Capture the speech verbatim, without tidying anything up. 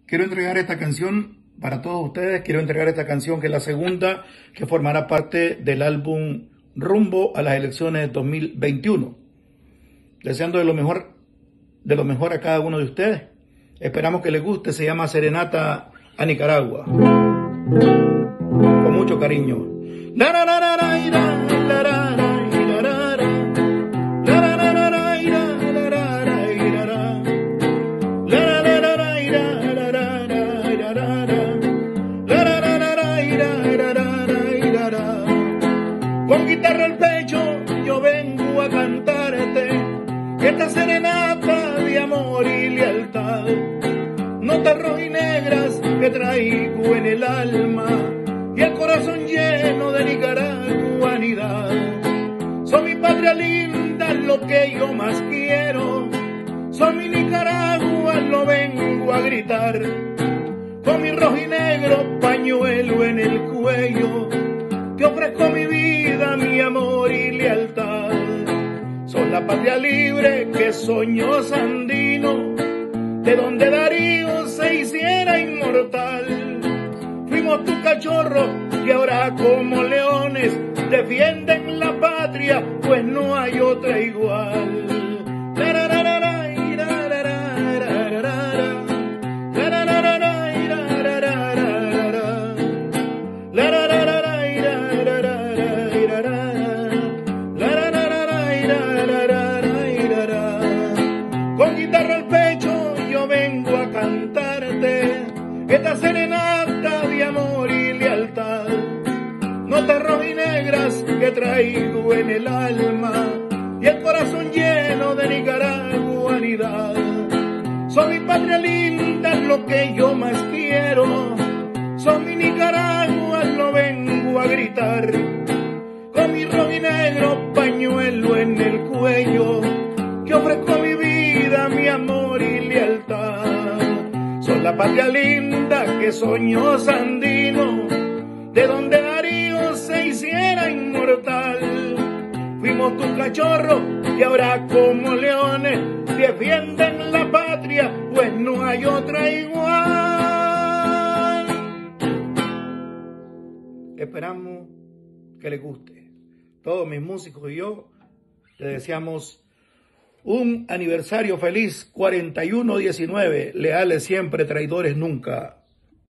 Quiero entregar esta canción para todos ustedes. Quiero entregar esta canción que es la segunda que formará parte del álbum Rumbo a las elecciones de dos mil veintiuno. Deseando de lo mejor, de lo mejor a cada uno de ustedes. Esperamos que les guste. Se llama Serenata a Nicaragua. Con mucho cariño. Con guitarra al pecho yo vengo a cantarte esta serenata de amor y lealtad, notas rojinegras que traigo en el alma y el corazón lleno de nicaraguanidad. Son mi patria linda, lo que yo más quiero, son mi Nicaragua, lo vengo a gritar, con mi rojinegro pañuelo en el cuello, te ofrezco mi vida, mi amor y lealtad. Son la patria libre que soñó Sandino, de donde Darío se hiciera inmortal. Fuimos tus cachorros que ahora como leones defienden la patria, pues no hay otra igual. Con guitarra al pecho yo vengo a cantarte esta serenata de amor y lealtad, notas rojinegras que traigo en el alma y el corazón lleno de nicaraguanidad. Son mi patria linda, lo que yo más quiero, son mi Nicaragua, lo vengo a gritar, con mi rojinegro pañuelo en el cuello, que ofrezco mi vida, mi amor y lealtad. Son la patria linda que soñó Sandino, de donde Darío se hiciera inmortal. Fuimos tus cachorros que ahora como leones defienden la patria, pues no hay otra igual. Esperamos que les guste. Todos mis músicos y yo les deseamos un aniversario feliz, cuarenta y uno diecinueve, leales siempre, traidores nunca.